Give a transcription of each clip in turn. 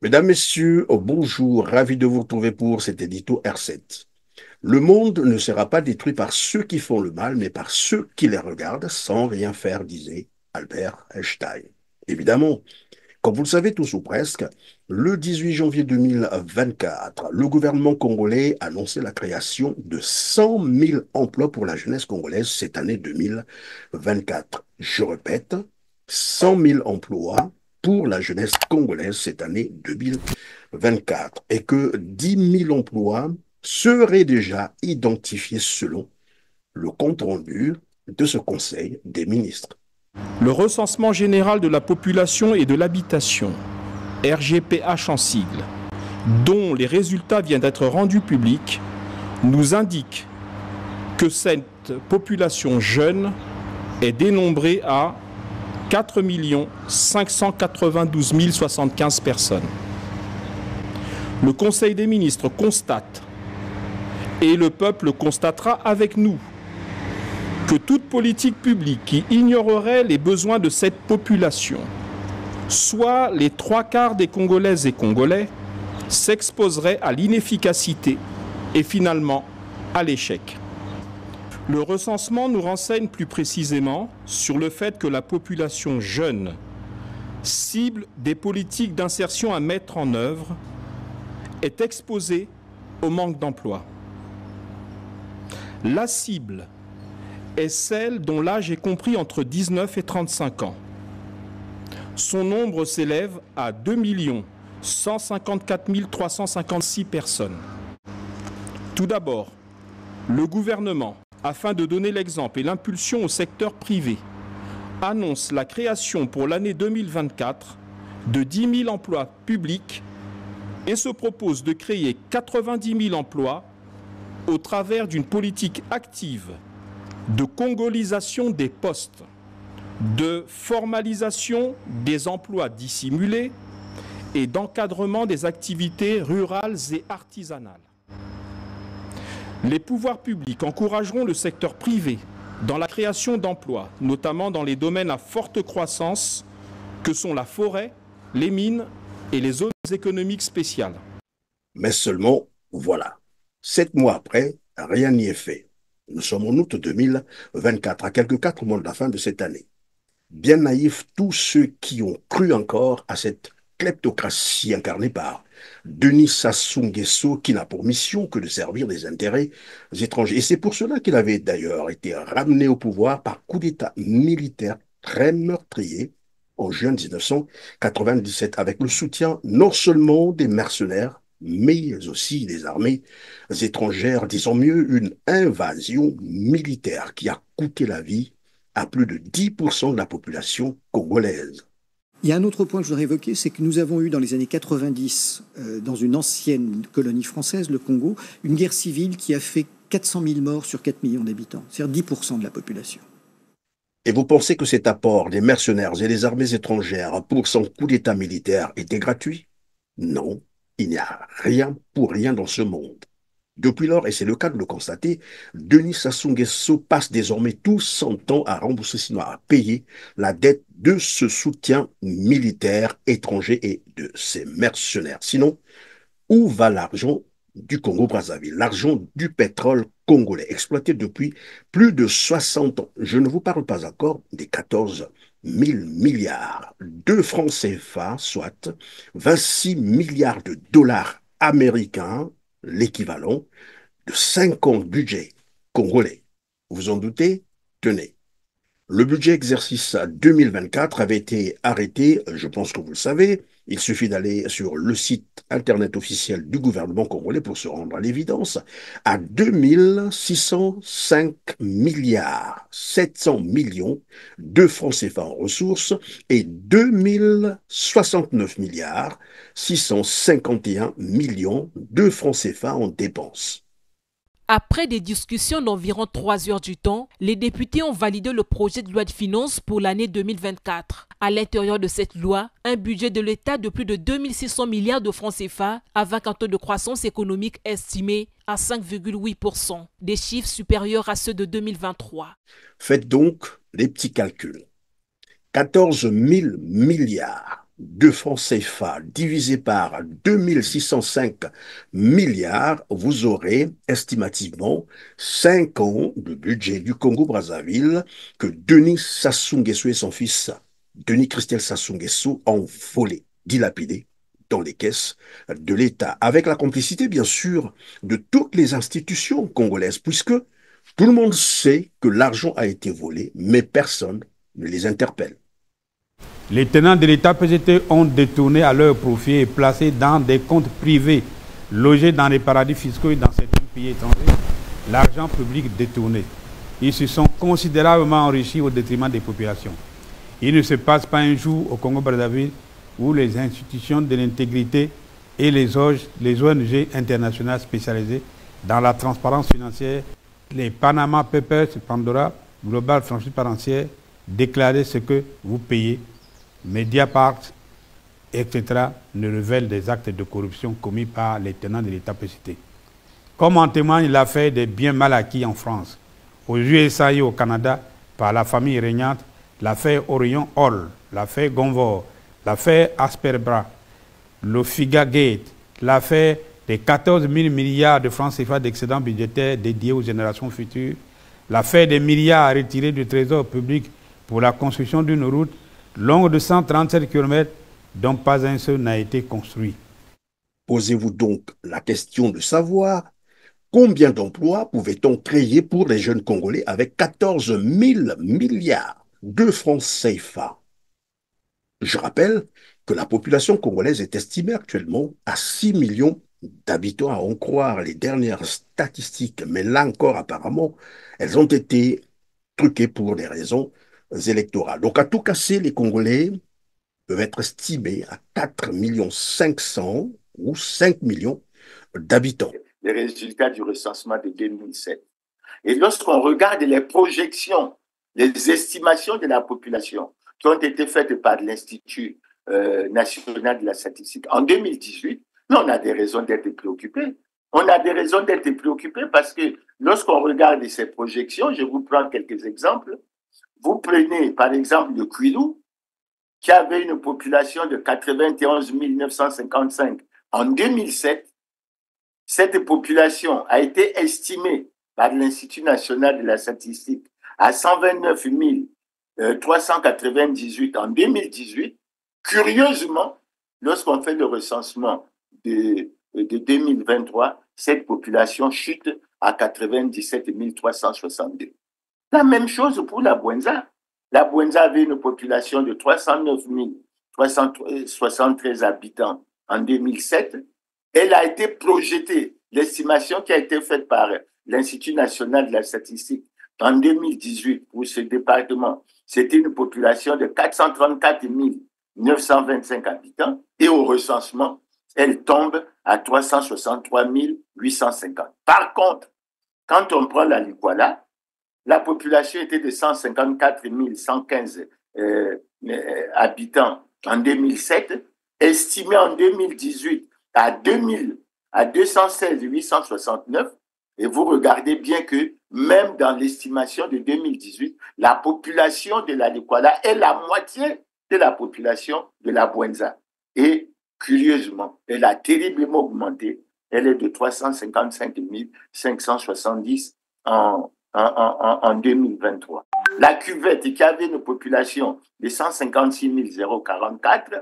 Mesdames, Messieurs, bonjour, ravi de vous retrouver pour cet édito R7. Le monde ne sera pas détruit par ceux qui font le mal, mais par ceux qui les regardent sans rien faire, disait Albert Einstein. Évidemment, comme vous le savez tous ou presque, le 18 janvier 2024, le gouvernement congolais a annoncé la création de 100 000 emplois pour la jeunesse congolaise cette année 2024. Je répète, 100 000 emplois pour la jeunesse congolaise cette année 2024 et que 10 000 emplois seraient déjà identifiés selon le compte-rendu de ce Conseil des ministres. Le recensement général de la population et de l'habitation, RGPH en sigle, dont les résultats viennent d'être rendus publics, nous indique que cette population jeune est dénombrée à 4 592 075 personnes. Le Conseil des ministres constate, et le peuple constatera avec nous, que toute politique publique qui ignorerait les besoins de cette population, soit les 3/4 des Congolaises et Congolais, s'exposerait à l'inefficacité et finalement à l'échec. Le recensement nous renseigne plus précisément sur le fait que la population jeune cible des politiques d'insertion à mettre en œuvre est exposée au manque d'emploi. La cible est celle dont l'âge est compris entre 19 et 35 ans. Son nombre s'élève à 2 154 356 personnes. Tout d'abord, le gouvernement, afin de donner l'exemple et l'impulsion au secteur privé, annonce la création pour l'année 2024 de 10 000 emplois publics et se propose de créer 90 000 emplois au travers d'une politique active de congolisation des postes, de formalisation des emplois dissimulés et d'encadrement des activités rurales et artisanales. Les pouvoirs publics encourageront le secteur privé dans la création d'emplois, notamment dans les domaines à forte croissance que sont la forêt, les mines et les zones économiques spéciales. Mais seulement, voilà, 7 mois après, rien n'y est fait. Nous sommes en août 2024, à quelques 4 mois de la fin de cette année. Bien naïfs tous ceux qui ont cru encore à cette kleptocratie incarnée par Denis Sassou Nguesso, qui n'a pour mission que de servir des intérêts étrangers. Et c'est pour cela qu'il avait d'ailleurs été ramené au pouvoir par coup d'État militaire très meurtrier en juin 1997, avec le soutien non seulement des mercenaires, mais aussi des armées étrangères, disons mieux une invasion militaire qui a coûté la vie à plus de 10% de la population congolaise. Il y a un autre point que je voudrais évoquer, c'est que nous avons eu dans les années 90, dans une ancienne colonie française, le Congo, une guerre civile qui a fait 400 000 morts sur 4 millions d'habitants, c'est-à-dire 10% de la population. Et vous pensez que cet apport des mercenaires et des armées étrangères pour son coup d'État militaire était gratuit? Non, il n'y a rien pour rien dans ce monde. Depuis lors, et c'est le cas de le constater, Denis Sassou Nguesso passe désormais tout son temps à rembourser, sinon à payer la dette de ce soutien militaire étranger et de ses mercenaires. Sinon, où va l'argent du Congo-Brazzaville, l'argent du pétrole congolais, exploité depuis plus de 60 ans? Je ne vous parle pas encore des 14 000 milliards de francs CFA, soit 26 milliards de dollars américains, l'équivalent de 5 ans de budget congolais. Vous en doutez? Tenez. Le budget exercice 2024 avait été arrêté, je pense que vous le savez. Il suffit d'aller sur le site internet officiel du gouvernement congolais pour se rendre à l'évidence, à 2 605 milliards 700 millions de francs CFA en ressources et 2 069 milliards 651 millions de francs CFA en dépenses. Après des discussions d'environ 3 heures du temps, les députés ont validé le projet de loi de finances pour l'année 2024. À l'intérieur de cette loi, un budget de l'État de plus de 2600 milliards de francs CFA avec un taux de croissance économique estimé à 5,8%, des chiffres supérieurs à ceux de 2023. Faites donc les petits calculs. 14 000 milliards de francs CFA divisé par 2605 milliards, vous aurez estimativement 5 ans de budget du Congo-Brazzaville que Denis Sassou Nguesso et son fils, Denis Christel Sassou Nguesso, ont volé, dilapidé dans les caisses de l'État, avec la complicité, bien sûr, de toutes les institutions congolaises, puisque tout le monde sait que l'argent a été volé, mais personne ne les interpelle. Les tenants de l'État PGT ont détourné à leur profit et placé dans des comptes privés, logés dans les paradis fiscaux et dans certains pays étrangers, l'argent public détourné. Ils se sont considérablement enrichis au détriment des populations. Il ne se passe pas un jour au Congo-Brazzaville où les institutions de l'intégrité et les ONG internationales spécialisées dans la transparence financière, les Panama Papers, Pandora, Global Transparency, déclarer ce que vous payez. Mediapart, etc., ne révèlent des actes de corruption commis par les tenants de l'État précité. Comme en témoigne l'affaire des biens mal acquis en France, aux USA et au Canada, par la famille régnante, l'affaire Orion Hall, l'affaire Gonvor, l'affaire Asperbra, le Figa Gate, l'affaire des 14 000 milliards de francs CFA d'excédents budgétaires dédiés aux générations futures, l'affaire des milliards retirés du trésor public pour la construction d'une route longue de 137 km dont pas un seul n'a été construit. Posez-vous donc la question de savoir combien d'emplois pouvait-on créer pour les jeunes Congolais avec 14 000 milliards de francs CFA. Je rappelle que la population congolaise est estimée actuellement à 6 millions d'habitants, à en croire les dernières statistiques, mais là encore apparemment, elles ont été truquées pour des raisons électorales. Donc à tout casser, les Congolais peuvent être estimés à 4 500 000 ou 5 millions d'habitants. Les résultats du recensement de 2007. Et lorsqu'on regarde les projections, les estimations de la population qui ont été faites par l'Institut national de la statistique en 2018, on a des raisons d'être préoccupés. On a des raisons d'être préoccupés parce que lorsqu'on regarde ces projections, je vous prends quelques exemples. Vous prenez par exemple le Kwilu, qui avait une population de 91 955 en 2007. Cette population a été estimée par l'Institut national de la statistique à 129 398 en 2018. Curieusement, lorsqu'on fait le recensement de 2023, cette population chute à 97 362. La même chose pour la Bwenza. La Bwenza avait une population de 309 373 habitants en 2007. Elle a été projetée, l'estimation qui a été faite par l'Institut national de la statistique en 2018 pour ce département, c'était une population de 434 925 habitants et au recensement, elle tombe à 363 850. Par contre, quand on prend la Likuala, la population était de 154 115 habitants en 2007, estimée en 2018 à 216 869. Et vous regardez bien que même dans l'estimation de 2018, la population de la Likuala est la moitié de la population de la Bwenza. Et curieusement, elle a terriblement augmenté. Elle est de 355 570 en 2023. La cuvette, qui avait une population de 156 044,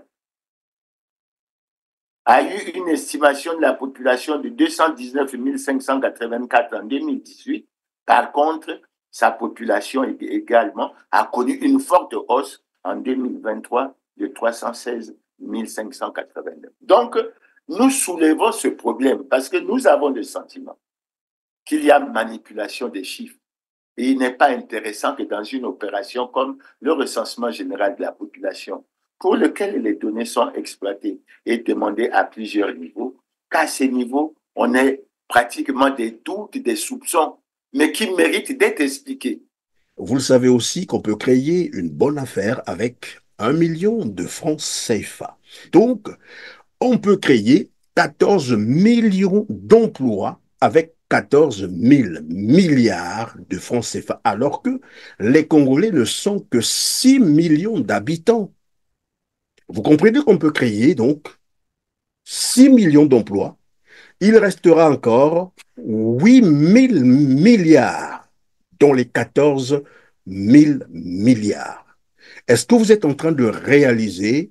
a eu une estimation de la population de 219 584 en 2018. Par contre, sa population également a connu une forte hausse en 2023 de 316 589. Donc, nous soulevons ce problème parce que nous avons le sentiment qu'il y a manipulation des chiffres. Et il n'est pas intéressant que dans une opération comme le recensement général de la population, pour lequel les données sont exploitées et demandées à plusieurs niveaux, qu'à ces niveaux, on ait pratiquement des doutes, des soupçons, mais qui méritent d'être expliqués. Vous le savez aussi qu'on peut créer une bonne affaire avec 1 million de francs CFA. Donc, on peut créer 14 millions d'emplois avec 14 000 milliards de francs CFA, alors que les Congolais ne sont que 6 millions d'habitants. Vous comprenez qu'on peut créer donc 6 millions d'emplois. Il restera encore 8 000 milliards dans les 14 000 milliards. Est-ce que vous êtes en train de réaliser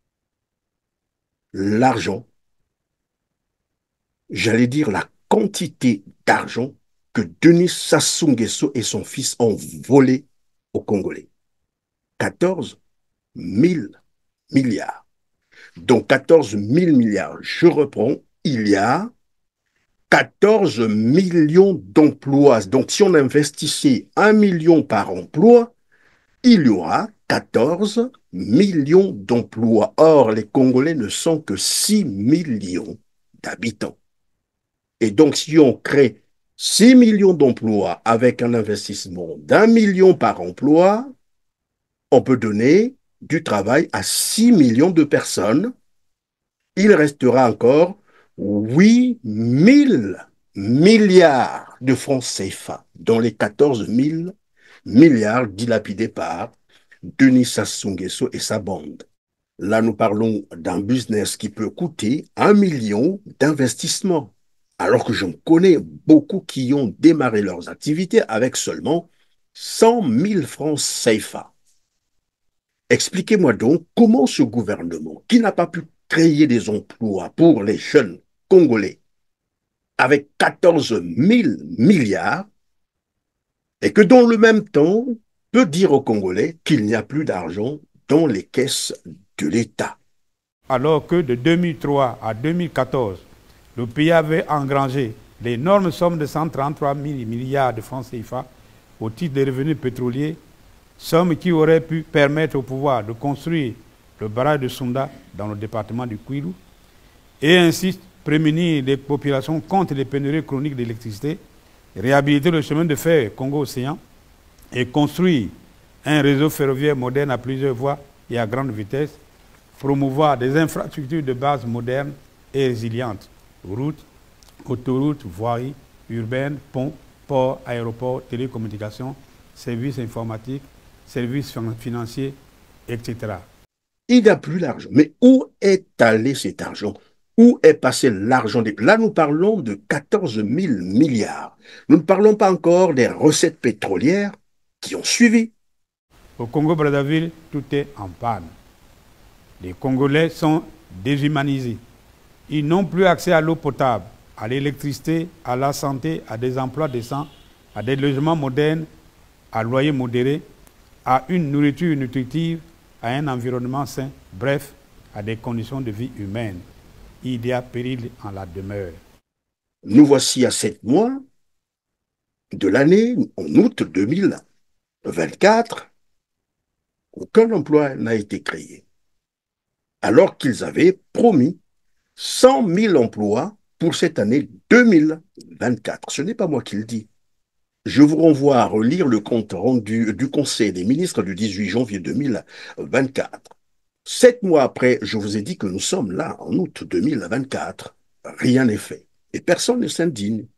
l'argent, j'allais dire la quantité d'argent que Denis Sassou Nguesso et son fils ont volé aux Congolais? 14 000 milliards. Donc 14 000 milliards, je reprends, il y a 14 millions d'emplois. Donc si on investissait 1 million par emploi, il y aura 14 millions d'emplois. Or, les Congolais ne sont que 6 millions d'habitants. Et donc, si on crée 6 millions d'emplois avec un investissement d'1 million par emploi, on peut donner du travail à 6 millions de personnes. Il restera encore 8 000 milliards de francs CFA dans les 14 000 milliards dilapidés par Denis Sassou Nguesso et sa bande. Là, nous parlons d'un business qui peut coûter 1 million d'investissement, alors que j'en connais beaucoup qui ont démarré leurs activités avec seulement 100 000 francs CFA. Expliquez-moi donc comment ce gouvernement, qui n'a pas pu créer des emplois pour les jeunes Congolais avec 14 000 milliards, et que dans le même temps, peut dire aux Congolais qu'il n'y a plus d'argent dans les caisses de l'État. Alors que de 2003 à 2014, le pays avait engrangé l'énorme somme de 133 000 milliards de francs CFA au titre des revenus pétroliers, somme qui aurait pu permettre au pouvoir de construire le barrage de Sunda dans le département du Kwilu et ainsi prémunir les populations contre les pénuries chroniques d'électricité, réhabiliter le chemin de fer Congo-Océan et construire un réseau ferroviaire moderne à plusieurs voies et à grande vitesse, promouvoir des infrastructures de base modernes et résilientes, routes, autoroutes, voiries urbaines, ponts, ports, aéroports, télécommunications, services informatiques, services financiers, etc. Il n'y a plus d'argent. Mais où est allé cet argent? Où est passé l'argent? Là, nous parlons de 14 000 milliards. Nous ne parlons pas encore des recettes pétrolières qui ont suivi. Au Congo-Brazzaville, tout est en panne. Les Congolais sont déshumanisés. Ils n'ont plus accès à l'eau potable, à l'électricité, à la santé, à des emplois décents, à des logements modernes, à loyer modéré, à une nourriture nutritive, à un environnement sain, bref, à des conditions de vie humaines. Il y a péril en la demeure. Nous voici à 7 mois de l'année, en août 2024, aucun emploi n'a été créé, alors qu'ils avaient promis 100 000 emplois pour cette année 2024. Ce n'est pas moi qui le dis. Je vous renvoie à relire le compte rendu du Conseil des ministres du 18 janvier 2024. 7 mois après, je vous ai dit que nous sommes là, en août 2024. Rien n'est fait. Et personne ne s'indigne.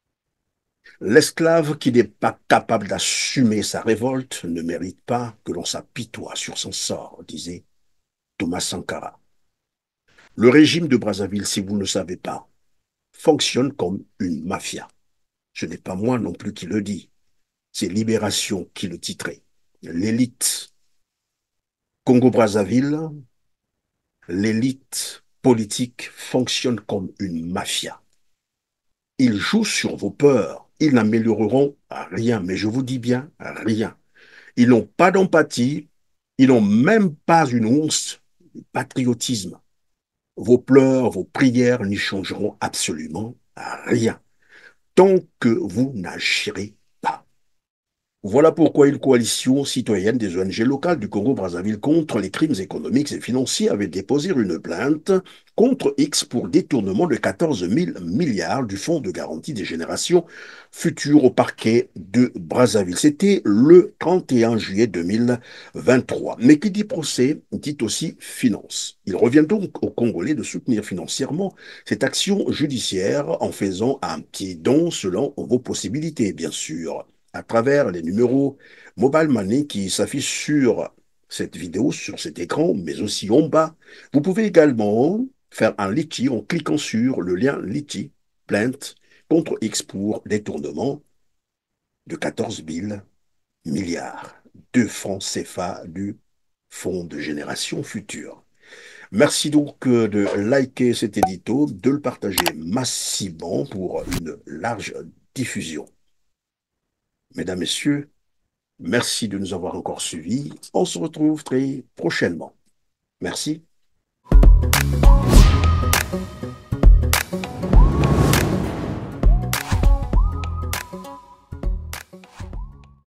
L'esclave qui n'est pas capable d'assumer sa révolte ne mérite pas que l'on s'apitoie sur son sort, disait Thomas Sankara. Le régime de Brazzaville, si vous ne le savez pas, fonctionne comme une mafia. Ce n'est pas moi non plus qui le dis. C'est Libération qui le titrait. L'élite Congo-Brazzaville, l'élite politique fonctionne comme une mafia. Ils jouent sur vos peurs. Ils n'amélioreront rien, mais je vous dis bien rien. Ils n'ont pas d'empathie. Ils n'ont même pas une once de patriotisme. Vos pleurs, vos prières n'y changeront absolument rien tant que vous n'agirez pas. Voilà pourquoi une coalition citoyenne des ONG locales du Congo-Brazzaville contre les crimes économiques et financiers avait déposé une plainte contre X pour détournement de 14 000 milliards du Fonds de garantie des générations futures au parquet de Brazzaville. C'était le 31 juillet 2023. Mais qui dit procès, dit aussi finance. Il revient donc aux Congolais de soutenir financièrement cette action judiciaire en faisant un petit don selon vos possibilités, bien sûr, à travers les numéros Mobile Money qui s'affichent sur cette vidéo sur cet écran, mais aussi en bas. Vous pouvez également faire un litchi en cliquant sur le lien litchi, plainte contre X pour détournement de 14 000 milliards de francs CFA du Fonds de génération future. Merci donc de liker cet édito, de le partager massivement pour une large diffusion. Mesdames, Messieurs, merci de nous avoir encore suivis. On se retrouve très prochainement. Merci.